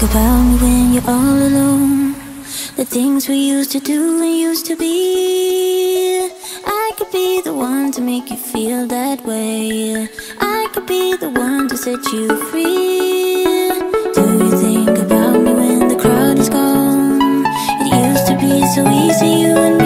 about me when you're all alone? The things we used to do and used to be. I could be the one to make you feel that way. I could be the one to set you free. Do you think about me when the crowd is gone? It used to be so easy, you and me.